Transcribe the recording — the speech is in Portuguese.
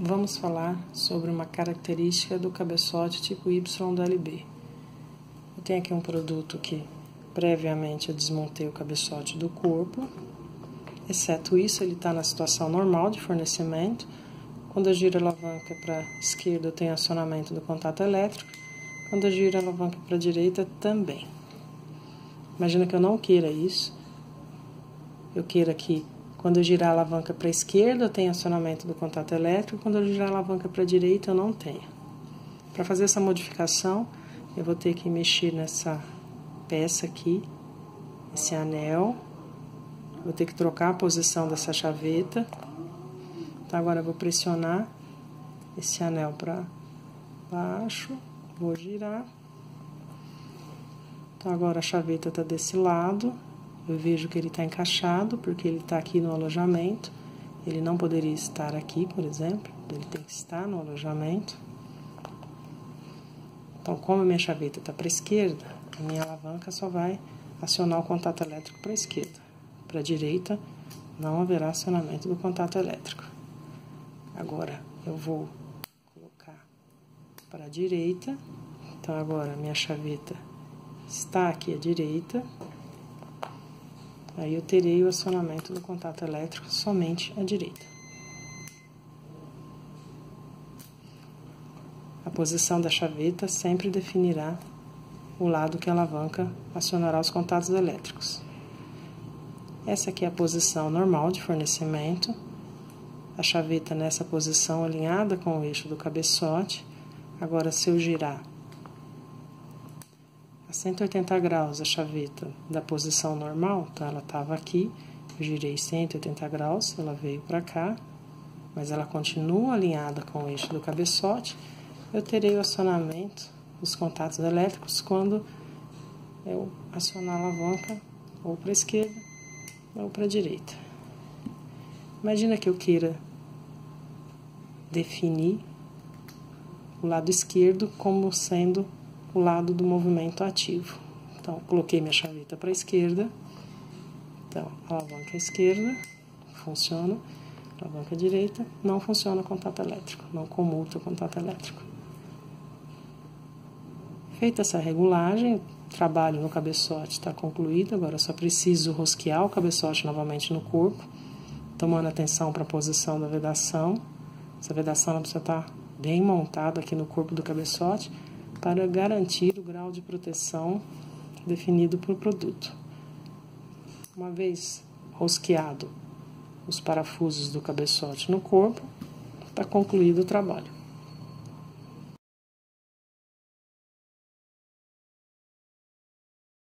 Vamos falar sobre uma característica do cabeçote tipo Y do LB. Eu tenho aqui um produto que previamente eu desmontei o cabeçote do corpo. Exceto isso, ele está na situação normal de fornecimento. Quando eu giro a alavanca para a esquerda, eu tenho acionamento do contato elétrico. Quando eu giro a alavanca para a direita, também. Imagina que eu não queira isso. Eu queira que, quando eu girar a alavanca para a esquerda, eu tenho acionamento do contato elétrico. Quando eu girar a alavanca para a direita, eu não tenho. Para fazer essa modificação, eu vou ter que mexer nessa peça aqui, esse anel. Vou ter que trocar a posição dessa chaveta. Então, agora eu vou pressionar esse anel para baixo. Vou girar. Então, agora a chaveta está desse lado. Eu vejo que ele está encaixado, porque ele está aqui no alojamento. Ele não poderia estar aqui, por exemplo. Ele tem que estar no alojamento. Então, como a minha chaveta está para a esquerda, a minha alavanca só vai acionar o contato elétrico para a esquerda. Para a direita, não haverá acionamento do contato elétrico. Agora, eu vou colocar para a direita. Então, agora, a minha chaveta está aqui à direita. Aí, eu terei o acionamento do contato elétrico somente à direita. A posição da chaveta sempre definirá o lado que a alavanca acionará os contatos elétricos. Essa aqui é a posição normal de fornecimento. A chaveta nessa posição alinhada com o eixo do cabeçote. Agora, se eu girar a 180 graus a chaveta da posição normal, então ela estava aqui, eu girei 180 graus, ela veio para cá, mas ela continua alinhada com o eixo do cabeçote. Eu terei o acionamento dos contatos elétricos quando eu acionar a alavanca ou para a esquerda ou para a direita. Imagina que eu queira definir o lado esquerdo como sendo o lado do movimento ativo. Então, coloquei minha chaveta para a esquerda. Então, alavanca à esquerda, funciona. Alavanca à direita, não funciona o contato elétrico, não comuta o contato elétrico. Feita essa regulagem, o trabalho no cabeçote está concluído. Agora, eu só preciso rosquear o cabeçote novamente no corpo, tomando atenção para a posição da vedação. Essa vedação precisa estar bem montada aqui no corpo do cabeçote para garantir o grau de proteção definido para o produto. Uma vez rosqueado os parafusos do cabeçote no corpo, está concluído o trabalho.